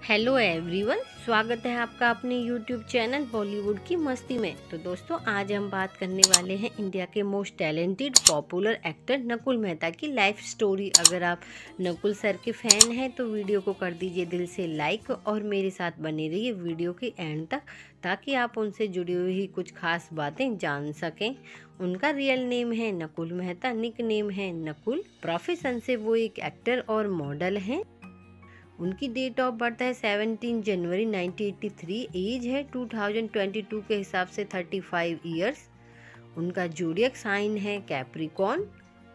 Hello everyone, स्वागत है आपका अपने यूट्यूब चैनल बॉलीवुड की मस्ती में। तो दोस्तों, आज हम बात करने वाले हैं इंडिया के most talented popular actor Nakul Mehta की लाइफ स्टोरी। अगर आप नकुल सर के फैन हैं तो वीडियो को कर दीजिए दिल से लाइक और मेरे साथ बने रहिए वीडियो के एंड तक, ताकि आप उनसे जुड़ी हुई कुछ खास बातें जान सकें। उनका रियल नेम है नकुल मेहता, निक नेम है नकुल। प्रोफेशन से वो एक एक्टर और मॉडल हैं। उनकी डेट ऑफ बर्थ है 17 जनवरी 1983। एज है 2022 के हिसाब से 35 ईयर्स। उनका जोडियक साइन है कैप्रिकॉन।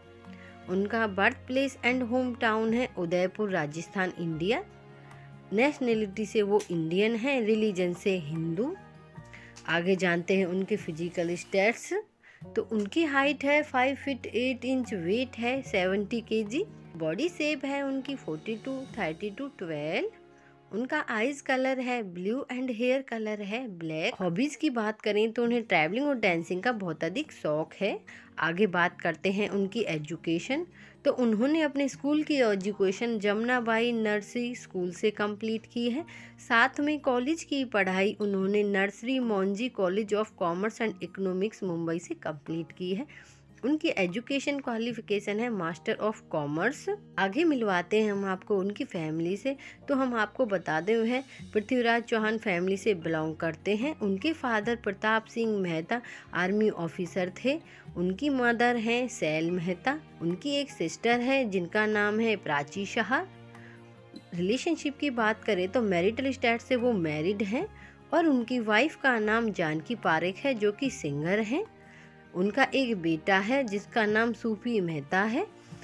उनका birth place and home town है उदयपुर, राजस्थान, इंडिया। नेशनैलिटी से वो इंडियन है, रिलीजन से हिंदू। आगे जानते हैं उनके फिजिकल स्टैट्स। तो उनकी हाइट है 5 फीट 8 इंच, वेट है 70 kg। बॉडी शेप है उनकी 42, 32, 12। उनका आईज कलर है ब्लू एंड हेयर कलर है ब्लैक। हॉबीज की बात करें तो उन्हें ट्रैवलिंग और डांसिंग का बहुत अधिक शौक है। आगे बात करते हैं उनकी एजुकेशन। तो उन्होंने अपने स्कूल की एजुकेशन जमुनाबाई नर्सरी स्कूल से कंप्लीट की है। साथ में कॉलेज की पढ़ाई उन्होंने Narsee Monjee college of commerce and economics Mumbai से कंप्लीट की है। उनकी एजुकेशन क्वालिफिकेशन है मास्टर ऑफ कॉमर्स। आगे मिलवाते हैं हम आपको उनकी फैमिली से। तो हम आपको बता दें वह पृथ्वीराज चौहान फैमिली से बिलोंग करते हैं। उनके father Pratap Singh Mehta army officer थे। उनकी मदर हैं सैल मेहता। उनकी एक सिस्टर है जिनका नाम है प्राची शाह। रिलेशनशिप की बात करें तो मैरिटल स्टेटस से वो मैरिड हैं और उनकी वाइफ का नाम जानकी पारेख है जो कि सिंगर हैं। उनका एक बेटा है जिसका नाम सूफी मेहता है।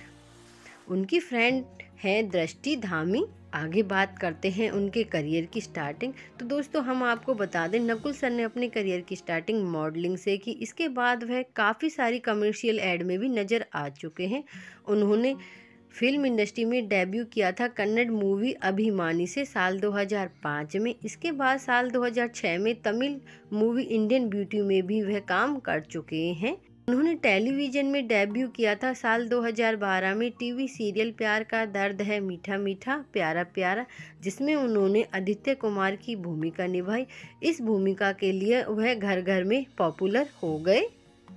उनकी फ्रेंड है दृष्टि धामी। आगे बात करते हैं उनके करियर की स्टार्टिंग। तो दोस्तों, हम आपको बता दें नकुल सर ने अपने करियर की स्टार्टिंग मॉडलिंग से की। इसके बाद वह काफ़ी सारी कमर्शियल एड में भी नज़र आ चुके हैं। उन्होंने फिल्म इंडस्ट्री में डेब्यू किया था कन्नड़ मूवी अभिमानी से साल 2005 में। इसके बाद साल 2006 में तमिल मूवी इंडियन ब्यूटी में भी वह काम कर चुके हैं। उन्होंने टेलीविज़न में डेब्यू किया था साल 2012 में टीवी सीरियल प्यार का दर्द है मीठा मीठा प्यारा प्यारा, जिसमें उन्होंने आदित्य कुमार की भूमिका निभाई। इस भूमिका के लिए वह घर घर में पॉपुलर हो गए।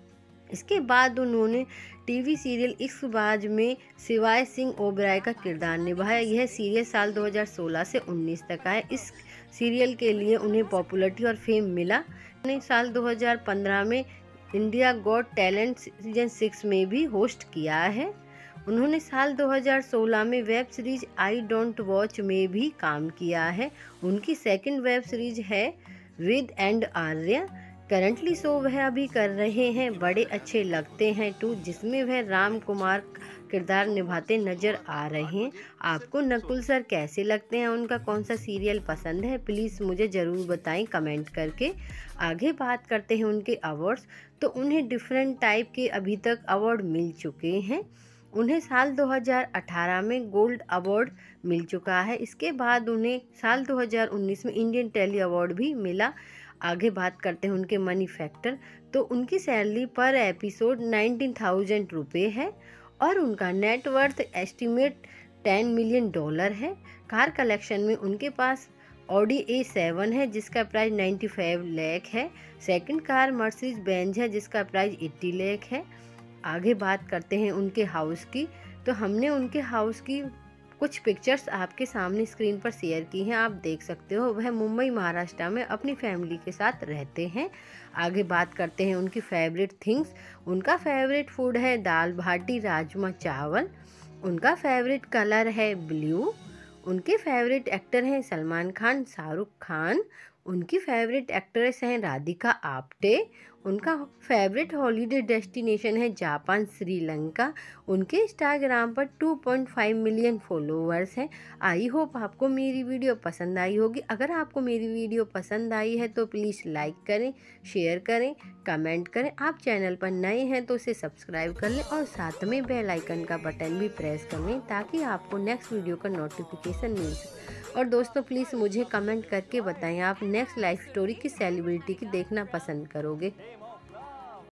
इसके बाद उन्होंने टीवी सीरियल इश्कबाज में शिवाय सिंह ओबराय का किरदार निभाया। यह सीरियल साल 2016 से 19 तक आया। इस सीरियल के लिए उन्हें पॉपुलैरिटी और फेम मिला। उन्होंने साल 2015 में इंडिया गॉट टैलेंट सीजन 6 में भी होस्ट किया है। उन्होंने साल 2016 में web series I don't watch में भी काम किया है। उनकी सेकंड वेब सीरीज है with and Aarya. Currently show वह अभी कर रहे हैं बड़े अच्छे लगते हैं 2, जिसमें वह राम कुमार किरदार निभाते नजर आ रहे हैं। आपको नकुल सर कैसे लगते हैं, उनका कौन सा सीरियल पसंद है, प्लीज़ मुझे ज़रूर बताएं कमेंट करके। आगे बात करते हैं उनके अवार्ड्स। तो उन्हें डिफरेंट टाइप के अभी तक अवार्ड मिल चुके हैं। उन्हें साल 2018 में गोल्ड अवार्ड मिल चुका है। इसके बाद उन्हें साल 2019 में इंडियन टेली अवार्ड भी मिला। आगे बात करते हैं उनके मनी फैक्टर। तो उनकी सैलरी पर एपिसोड 19,000 रुपये है और उनका नेटवर्थ एस्टिमेट $10 मिलियन है। कार कलेक्शन में उनके पास ऑडी A7 है जिसका प्राइस 95 लाख है। सेकंड कार मर्सिडीज बेंज है जिसका प्राइस 80 लाख है। आगे बात करते हैं उनके हाउस की। तो हमने उनके हाउस की कुछ पिक्चर्स आपके सामने स्क्रीन पर शेयर की हैं, आप देख सकते हो। वह मुंबई महाराष्ट्र में अपनी फैमिली के साथ रहते हैं। आगे बात करते हैं उनकी फेवरेट थिंग्स। उनका फेवरेट फूड है दाल बाटी राजमा चावल। उनका फेवरेट कलर है ब्लू। उनके फेवरेट एक्टर हैं सलमान खान, शाहरुख खान। उनकी फेवरेट एक्ट्रेस हैं राधिका आप्टे। उनका फेवरेट हॉलीडे डेस्टिनेशन है जापान, श्रीलंका। उनके इंस्टाग्राम पर 2.5 मिलियन फॉलोअर्स हैं। आई होप आपको मेरी वीडियो पसंद आई होगी। अगर आपको मेरी वीडियो पसंद आई है तो प्लीज़ लाइक करें, शेयर करें, कमेंट करें। आप चैनल पर नए हैं तो उसे सब्सक्राइब कर लें और साथ में बेल आइकन का बटन भी प्रेस कर लें ताकि आपको नेक्स्ट वीडियो का नोटिफिकेशन मिल सके। और दोस्तों, प्लीज़ मुझे कमेंट करके बताएं आप नेक्स्ट लाइफ स्टोरी किस सेलिब्रिटी की देखना पसंद करोगे।